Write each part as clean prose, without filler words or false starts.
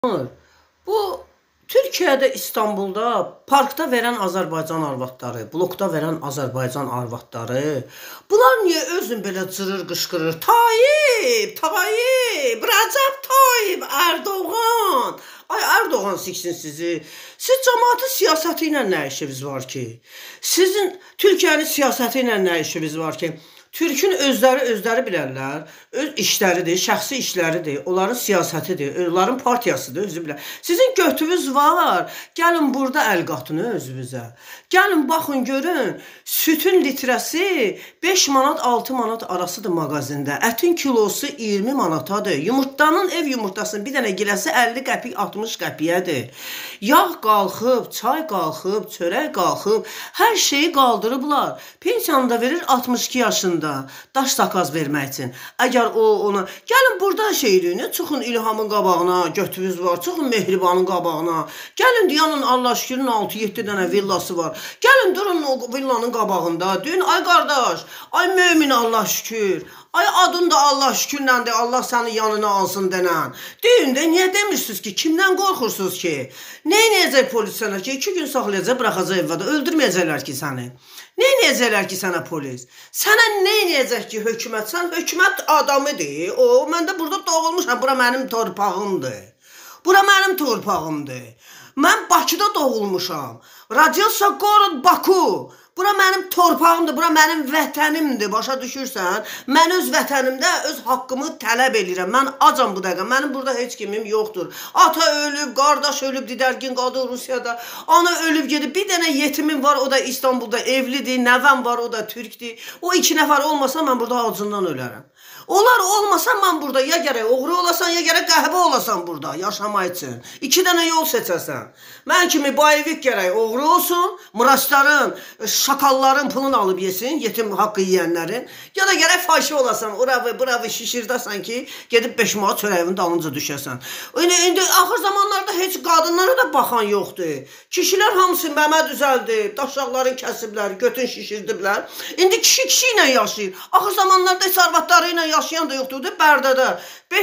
Bu Türkiyədə, İstanbulda, parkda verən Azərbaycan arvadları, blokda verən Azərbaycan arvadları, bunlar niyə özün belə cırır, qışqırır? Tayyip, Tayyip, Rəcəb Tayyip, Erdoğan. Ay Erdoğan siksin sizi. Siz cəmaatın siyasəti ilə nə işiniz var ki? Sizin Türkiyənin siyasəti ilə nə işiniz var ki? Türkün özləri bilərlər, öz işləridir, şəxsi işləridir, onların siyasətidir, onların partiyasıdır, özü bilər. Sizin götünüz var, gəlin burada əl qatın özünüzə. Gəlin, baxın, görün, sütün litrəsi 5 manat, 6 manat arasıdır mağazində, ətin kilosu 20 manatadır, yumurtanın, ev yumurtasının bir dənə giləsi 50 qəpik, 60 qəpiyədir. Yağ qalxıb, çay qalxıb, çörək qalxıb, hər şeyi qaldırıblar. Pensiyanı da verir 62 yaşında. Daş sakaz vermək üçün. Əgər o ona, gəlin burada şeyini, çıxın İlhamın qabağına, götünüz var, çıxın Mehribanın qabağına, gəlin Diyanın Allah şükürün 6-7 dənə villası var, gəlin durun o villanın qabağında, deyin, ay qardaş, ay mömin Allah şükür, ay adın da Allah şükürləndir, Allah səni yanına alsın denən. Deyin də, niyə demirsiniz ki, kimdən qorxursunuz ki? Neynəyəcək polis sənə ki, 2 gün saxlayacaq, bıraxacaq evvədə, öldürməyəcəklər ki səni. Neynəyəcəklər ki sənə polis? Sənə neynəyəcək ki hökumət? Sən hökumət adamıdır, o, mən də burada doğulmuşam, bura mənim torpağımdır. Bura mənim torpağımdır. Mən Bakıda doğulmuşam. Radiyasiya Gorod Baku. Bura mənim torpağımdır, bura mənim vətənimdir, başa düşürsən? Mən öz vətənimdə öz haqqımı tələb edirəm. Mən acam bu dəqiqə, mənim burada heç kimim yoxdur. Ata ölüb, qardaş ölüb, didərgin qadı Rusiyada, ana ölüb gedib, bir dənə yetimim var, o da İstanbulda evlidir, nəvəm var, o da türkdür. O 2 nəfər olmasa mən burada acından ölərəm. Onlar olmasa mən burada ya gərək oğru olasan, ya gərək qəhvə olasan burada yaşamaq üçün. 2 dənə yol seçəsən. Mən kimi Bayevik gərək oğru olsun, mıraçların, şakalların pulunu alıb yesin, yetim haqqı yiyənlərin. Ya da gərək fahişə olasan, buravı şişirdasan ki, gedib 5 manat çörəyin dalınca düşəsən. İndi axır zamanlarda heç qadınlara da baxan yoxdur. Kişilər hamısı məmə düzəldi, daşaqların kəsiblər, götün şişirdiblər. İndi kişi ilə yaşayır. Axır zamanlarda heç arvadları ilə yaşayan da yoxdur, Bərdədə.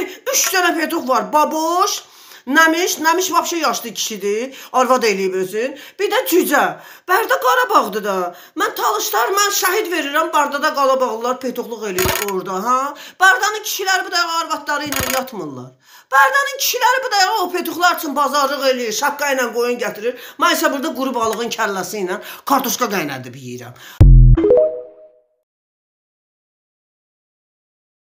3 dənə petuq var, baboş, Nəmiş vapşe yaşlı kişidir, arvad eləyib özün. Bir də cücə. Bərdə Qarabağdır da. Mən talışlar, mən şəhid verirəm, Bərdədə Qarabağlılar petuqluq eləyir orada. Bərdanın kişiləri bu dəqiqə arvadları ilə yatmırlar. Bərdənin kişiləri bu dəqiqə o petuqlar üçün bazarlıq eləyir, şapqa ilə qoyun gətirir. Mən isə burada quru balığın kəlləsi ilə kartuşka qaynadıb yeyirəm.